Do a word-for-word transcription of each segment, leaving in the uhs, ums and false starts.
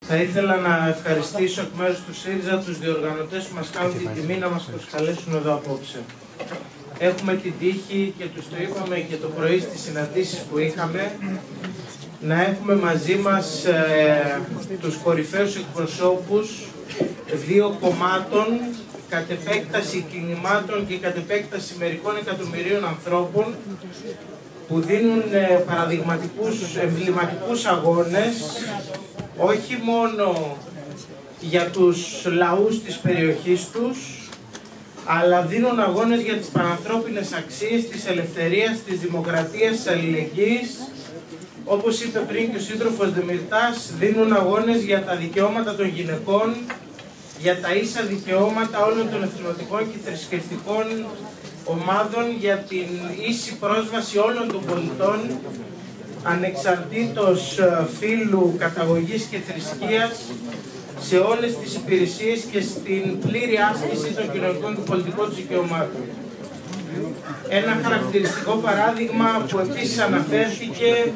Θα ήθελα να ευχαριστήσω εκ μέρους του ΣΥΡΙΖΑ τους διοργανωτές που μας κάνουν την τιμή να μας προσκαλέσουν εδώ απόψε. Έχουμε την τύχη και τους το είπαμε και το πρωί στις συναντήσεις που είχαμε να έχουμε μαζί μας ε, τους κορυφαίους εκπροσώπους δύο κομμάτων, κατ' επέκταση κινημάτων και κατ' επέκταση μερικών εκατομμυρίων ανθρώπων που δίνουν ε, παραδειγματικούς, εμβληματικούς αγώνες όχι μόνο για τους λαούς της περιοχής τους, αλλά δίνουν αγώνες για τις πανανθρώπινες αξίες, της ελευθερίας, της δημοκρατίας, της αλληλεγγύης. Όπως είπε πριν και ο σύντροφος Δεμυρτάς, δίνουν αγώνες για τα δικαιώματα των γυναικών, για τα ίσα δικαιώματα όλων των εθνοτικών και θρησκευτικών ομάδων, για την ίση πρόσβαση όλων των πολιτών, ανεξαρτήτως φύλου, καταγωγής και θρησκείας, σε όλες τις υπηρεσίες και στην πλήρη άσκηση των κοινωνικών και πολιτικών τους δικαιωμάτων. Ένα χαρακτηριστικό παράδειγμα που επίσης αναφέρθηκε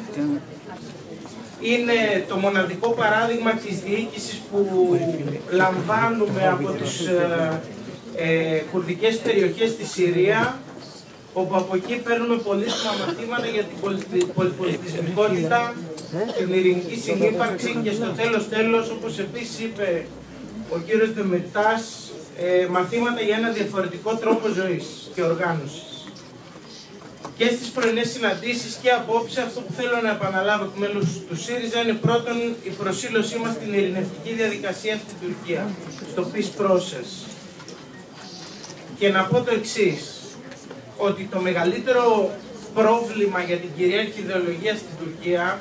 είναι το μοναδικό παράδειγμα της διοίκησης που λαμβάνουμε από τις ε, ε, κουρδικές περιοχές στη Συρία, όπου από εκεί παίρνουμε πολύτιμα μαθήματα για την πολυπολιτισμικότητα, την ειρηνική συνύπαρξη και στο τέλος τέλος, όπως επίσης είπε ο κύριος Δεμυρτάς, ε, μαθήματα για ένα διαφορετικό τρόπο ζωής και οργάνωσης. Και στις πρωινές συναντήσεις και απόψε αυτό που θέλω να επαναλάβω εκ μέλους του ΣΥΡΙΖΑ είναι πρώτον η προσήλωσή μας στην ειρηνευτική διαδικασία στην Τουρκία, στο peace process. Και να πω το εξής, ότι το μεγαλύτερο πρόβλημα για την κυρίαρχη ιδεολογία στην Τουρκία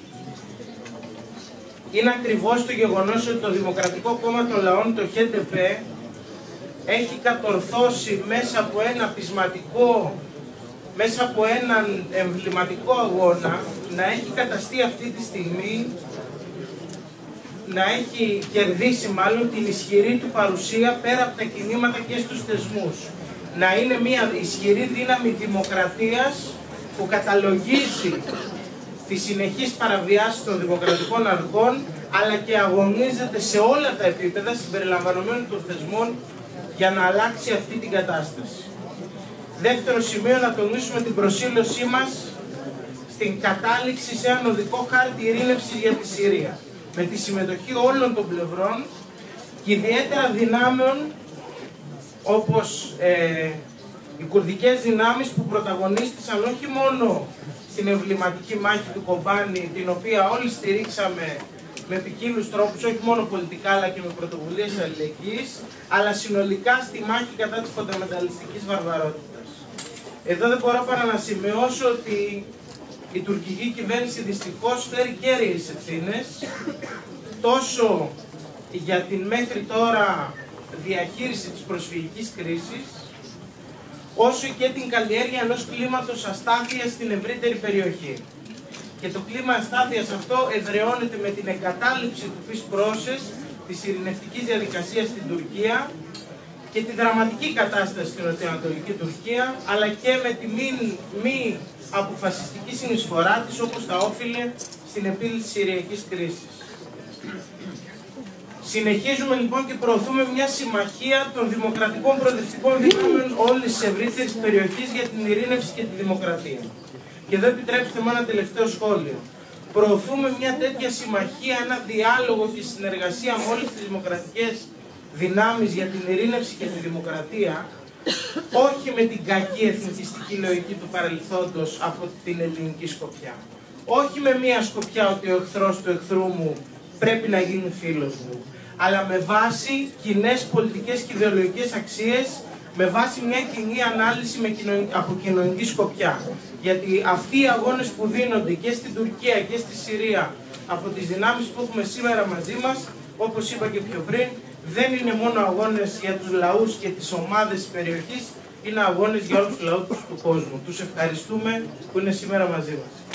είναι ακριβώς το γεγονός ότι το Δημοκρατικό Κόμμα των Λαών, το χ ντι πι, έχει κατορθώσει μέσα από ένα πεισματικό, μέσα από έναν εμβληματικό αγώνα, να έχει καταστεί αυτή τη στιγμή, να έχει κερδίσει μάλλον την ισχυρή του παρουσία πέρα από τα κινήματα και στους θεσμούς. Να είναι μια ισχυρή δύναμη δημοκρατίας που καταλογίζει τις συνεχείς παραβιάσεις των δημοκρατικών αρχών, αλλά και αγωνίζεται σε όλα τα επίπεδα συμπεριλαμβανομένων των θεσμών για να αλλάξει αυτή την κατάσταση. Δεύτερο σημείο, να τονίσουμε την προσήλωσή μας στην κατάληξη σε έναν οδικό χάρτη ειρήνευσης για τη Συρία, με τη συμμετοχή όλων των πλευρών και ιδιαίτερα δυνάμεων όπως ε, οι κουρδικές δυνάμεις που πρωταγωνίστησαν όχι μόνο στην εμβληματική μάχη του Κομπάνη, την οποία όλοι στηρίξαμε με ποικίλους τρόπους, όχι μόνο πολιτικά αλλά και με πρωτοβουλίες αλληλεγγύης, αλλά συνολικά στη μάχη κατά της φονταμεταλλιστικής βαρβαρότητας. Εδώ δεν μπορώ παρά να σημειώσω ότι η τουρκική κυβέρνηση δυστυχώς φέρει κέρυες ευθύνες, τόσο για την μέχρι τώρα διαχείριση της προσφυγικής κρίσης, όσο και την καλλιέργεια ενός κλίματος αστάθειας στην ευρύτερη περιοχή. Και το κλίμα αστάθειας αυτό εδραιώνεται με την εγκατάλειψη του peace process, της ειρηνευτικής διαδικασίας στην Τουρκία και τη δραματική κατάσταση στην νοτιοανατολική Τουρκία, αλλά και με τη μη, μη αποφασιστική συνεισφορά της, όπως τα όφιλε στην επίλυση της Συριακής κρίσης. Συνεχίζουμε λοιπόν και προωθούμε μια συμμαχία των δημοκρατικών προοδευτικών δυνάμεων όλης της ευρύτερης περιοχής για την ειρήνευση και τη δημοκρατία. Και εδώ επιτρέψτε μου ένα τελευταίο σχόλιο. Προωθούμε μια τέτοια συμμαχία, ένα διάλογο και συνεργασία με όλες τις δημοκρατικές δυνάμεις για την ειρήνευση και τη δημοκρατία, όχι με την κακή εθνικιστική λογική του παρελθόντος από την ελληνική σκοπιά. Όχι με μια σκοπιά ότι ο εχθρός του εχθρού μου πρέπει να γίνει φίλος μου, αλλά με βάση κοινές πολιτικές και ιδεολογικές αξίες, με βάση μια κοινή ανάλυση με κοινο... από κοινωνική σκοπιά. Γιατί αυτοί οι αγώνες που δίνονται και στην Τουρκία και στη Συρία από τις δυνάμεις που έχουμε σήμερα μαζί μας, όπως είπα και πιο πριν, δεν είναι μόνο αγώνες για τους λαούς και τις ομάδες της περιοχής, είναι αγώνες για όλους τους λαούς του κόσμου. Τους ευχαριστούμε που είναι σήμερα μαζί μας.